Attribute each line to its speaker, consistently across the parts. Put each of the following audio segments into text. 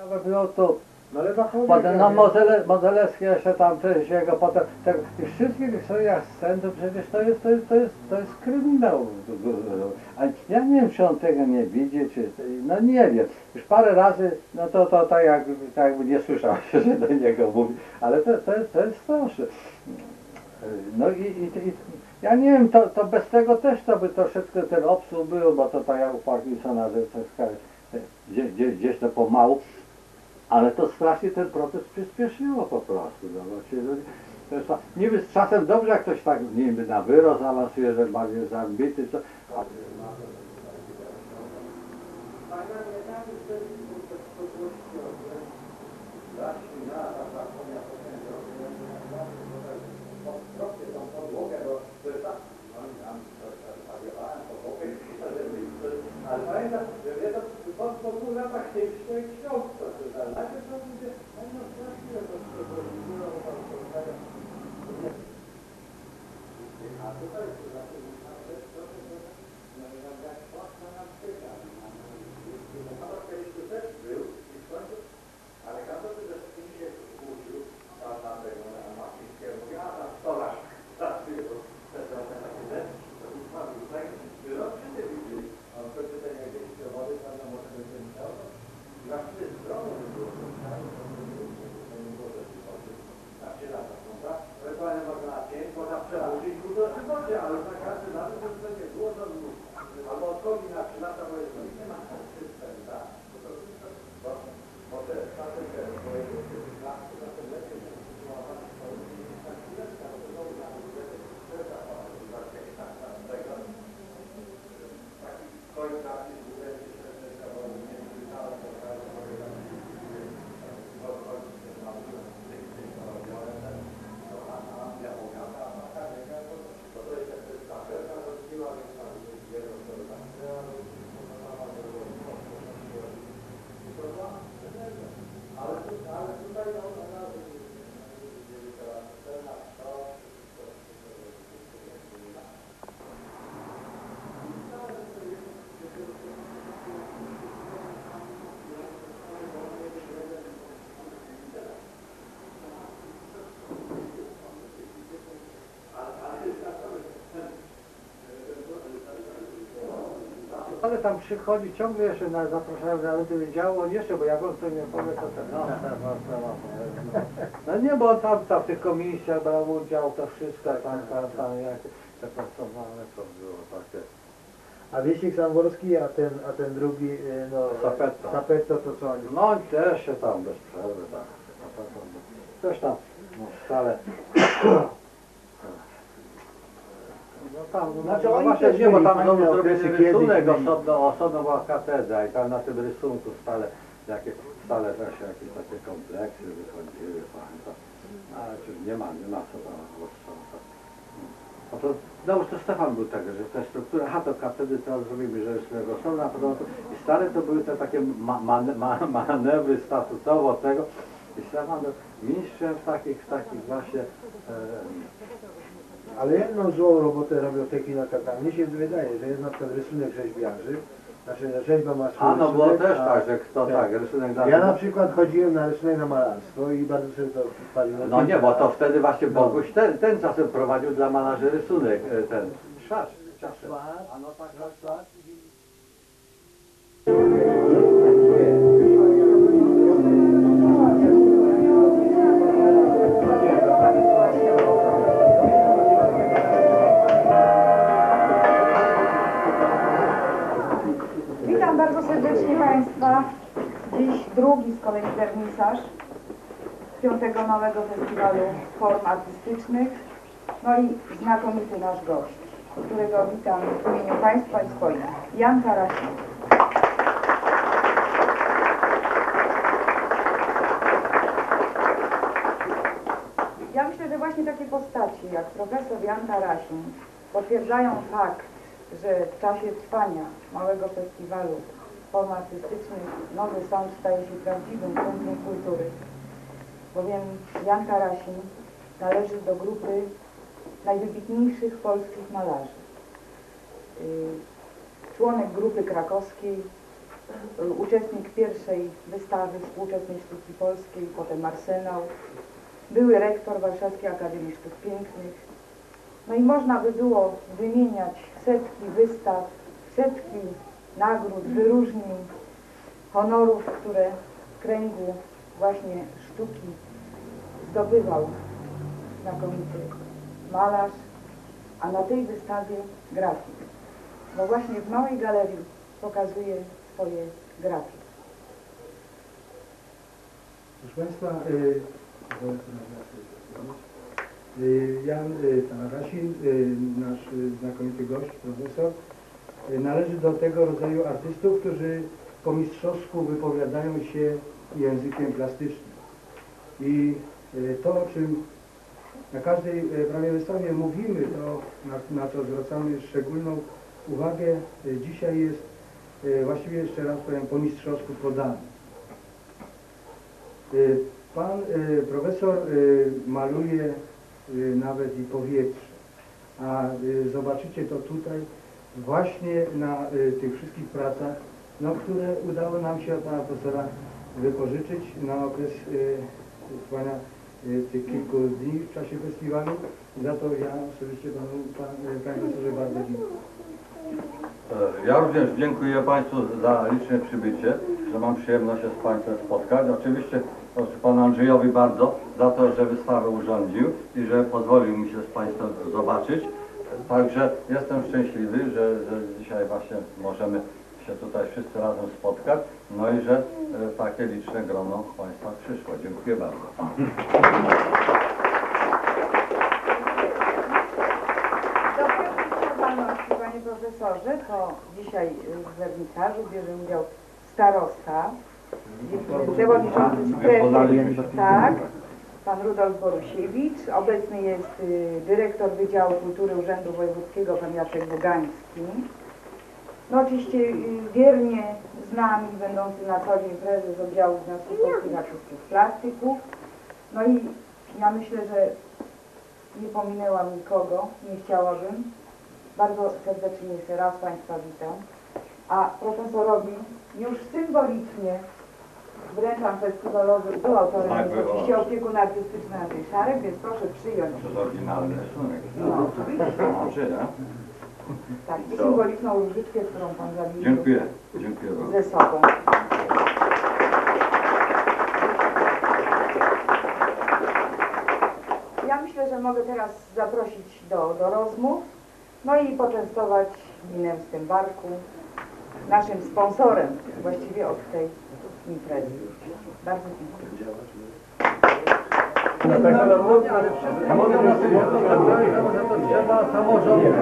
Speaker 1: Ale było to,
Speaker 2: No ale
Speaker 1: potem no Modzelewski jeszcze tam też jego potem, tego, i wszystkich historiach scen, to przecież to jest kryminał. A ja nie wiem, czy on tego nie widzi, czy, no nie wiem. Już parę razy, no to tak jakby nie słyszał się, że do niego mówi, ale to jest straszne. No i ja nie wiem, to bez tego też to by troszeczkę ten obsług był, bo to tak jak u Parkinsona, że gdzieś to pomału, ale to strasznie ten proces przyspieszyło po prostu. No, niby z czasem dobrze, jak ktoś tak niby na wyrost awansuje, że bardziej zambity, co... Ale pamiętam, że mnie to po 2 latach tej książce, ale najpierw to ludzie, no strasznie to a tutaj to znaczy, jak płacza na przykład, kiedyś tu też był i w końcu, ale każdy ze wszystkimi się kłócił, na tego, na Macińskiego, mówi, a tam stolarz, pracuje, bo te takie rzeczy, to ustawił tutaj, no wszyscy widzieli, on przeczytania gdzieś do wody, tam na może by się musiał, i właśnie zdrowo by było, to nie było rzeczy wody, na 3 lata są, tak? Ewentualnie można na 5, można przełożyć w dłuższym wodzie, ale na każdy nawet to nie było, to albo odchodzi na 3 lata, bo jest nie ma system, tak? Bo te czasem ale tam przychodzi ciągle jeszcze zapraszają na wydziału, on jeszcze, bo jak on to nie powie, to ten, no nie, bo on tam w tych komisjach brał udział, to wszystko, tam jak te pracowane to było takie.
Speaker 2: A Wiesik Samborski, a ten drugi, no, Sapetto, to co oni?
Speaker 1: No też się tam bez przerwy, tak. Też tam, no wcale. No tam,
Speaker 2: Znaczy,
Speaker 1: no
Speaker 2: oni
Speaker 1: właśnie
Speaker 2: też
Speaker 1: nie, bo
Speaker 2: mieli
Speaker 1: tam
Speaker 2: fajne
Speaker 1: zrobili
Speaker 2: okresy
Speaker 1: rysunek
Speaker 2: kiedyś.
Speaker 1: osobno była katedra i tam na tym rysunku stale też jakieś takie kompleksy wychodziły, pamiętam. Ale czy nie ma co tam no to Stefan był tak, że ta struktura, to katedry teraz zrobimy, że jest osobna, i stare to były te takie manewry statutowo tego i Stefan był mistrzem w takich właśnie
Speaker 2: Ale jedną złą robotę robią te kinokata. Mnie się wydaje, że jest na przykład rysunek rzeźbiarzy, znaczy rzeźba ma swój
Speaker 1: no było
Speaker 2: rysunek,
Speaker 1: też tak, że kto tak, rysunek na...
Speaker 2: Ja na przykład chodziłem na rysunek na malarstwo i bardzo sobie to przypaliło.
Speaker 1: No nie, bo to wtedy właśnie Boguś ten czasem prowadził dla malarzy rysunek, ten Szwarc czasem. A no tak, tak.
Speaker 3: Witam bardzo serdecznie Państwa. Dziś drugi z kolei wernisaż 5. Małego Festiwalu Form Artystycznych. No i znakomity nasz gość, którego witam w imieniu Państwa i swoim. Jan Tarasin. Ja myślę, że właśnie takie postaci jak profesor Jan Tarasin potwierdzają fakt, że w czasie trwania Małego Festiwalu Form Artystycznych Nowy Sącz staje się prawdziwym centrum kultury, bowiem Jan Tarasin należy do grupy najwybitniejszych polskich malarzy. Członek grupy krakowskiej, uczestnik pierwszej wystawy współczesnej sztuki polskiej, potem Arsenał, były rektor Warszawskiej Akademii Sztuk Pięknych. No i można by było wymieniać setki wystaw, setki nagród, wyróżnień, honorów, które w kręgu właśnie sztuki zdobywał znakomity malarz, a na tej wystawie grafik. No właśnie w Małej Galerii pokazuje swoje grafiki.
Speaker 2: Proszę Państwa, Jan Tarasin, nasz znakomity gość, profesor, należy do tego rodzaju artystów, którzy po mistrzowsku wypowiadają się językiem plastycznym. I to, o czym na każdej prawie wystawie mówimy, to na to zwracamy szczególną uwagę, dzisiaj jest właściwie, jeszcze raz powiem, po mistrzowsku podane. Pan profesor maluje nawet i powietrze, a zobaczycie to tutaj właśnie na tych wszystkich pracach, no, które udało nam się od pana profesora wypożyczyć na okres trwania tych kilku dni w czasie festiwalu. Za to ja osobiście panie profesorze bardzo dziękuję.
Speaker 1: Ja również dziękuję Państwu za liczne przybycie, że mam przyjemność się z Państwem spotkać. Oczywiście Panu Andrzejowi bardzo za to, że wystawę urządził i że pozwolił mi się z Państwem zobaczyć. Także jestem szczęśliwy, że dzisiaj właśnie możemy się tutaj wszyscy razem spotkać, no i że takie liczne grono Państwa przyszło. Dziękuję bardzo.
Speaker 3: Panie profesorze, to dzisiaj w wernisażu bierze udział starosta, przewodniczący strefy, tak, pan Rudolf Borusiewicz, obecny jest dyrektor Wydziału Kultury Urzędu Wojewódzkiego, pan Jacek Bugański. No oczywiście wiernie z nami, będący na co dzień prezes oddziału Związku Polskich Artystów Plastyków. No i ja myślę, że nie pominęłam nikogo, nie chciałabym. Bardzo serdecznie jeszcze raz Państwa witam. A profesorowi już symbolicznie wręczam festiwalowy, był autorem
Speaker 1: Tak,
Speaker 3: jest oczywiście opiekun artystyczny Andrzej Szarek, więc proszę przyjąć.
Speaker 1: To jest oryginalny rysunek.
Speaker 3: No, oczywiście.
Speaker 1: Może, nie?
Speaker 3: Tak, i symboliczną różyczkę, którą Pan zawiesił
Speaker 1: Dziękuję. Dziękuję bardzo.
Speaker 3: ze sobą. Ja myślę, że mogę teraz zaprosić do rozmów, no i poczęstować winem z tym barku, naszym sponsorem właściwie od tej imprezy. Bardzo dziękuję.
Speaker 1: To trzeba samorządnych.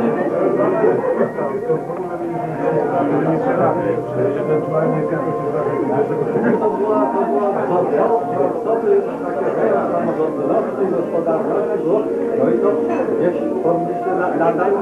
Speaker 1: To była wzorcowy takie samorządności, gospodarności, no i to jeśli powinniście nadal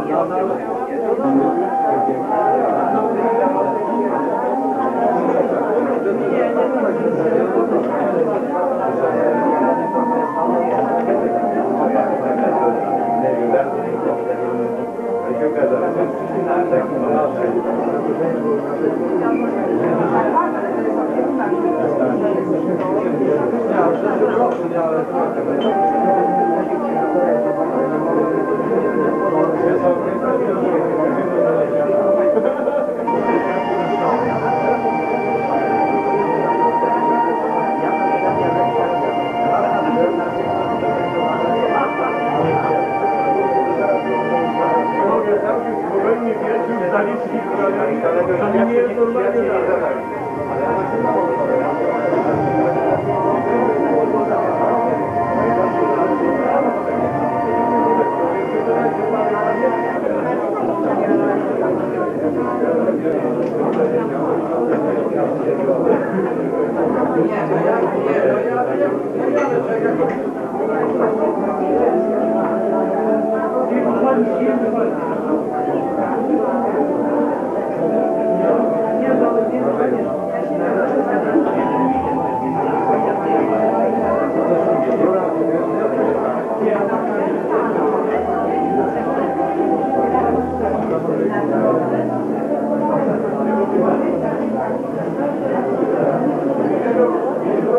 Speaker 4: Zaliczki, to nie jest normalnie.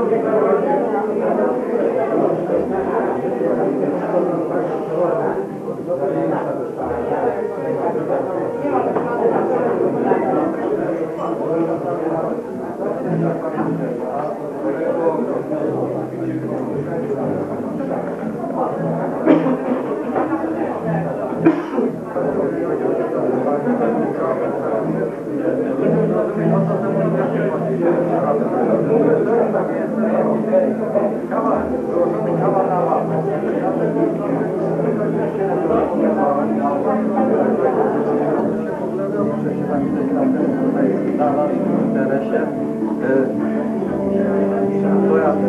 Speaker 1: To ja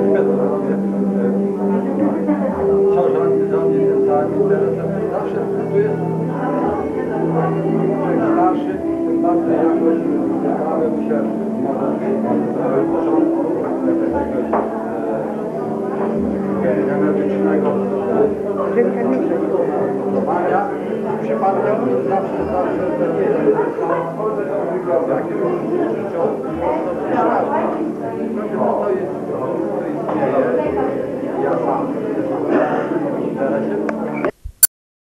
Speaker 1: co rządzi tym całym interesem, zawsze tu jest starszy, tym bardziej jakoś staramy mu się porządku genetycznego stosowania. W przypadku zawsze jakiegoś życiowo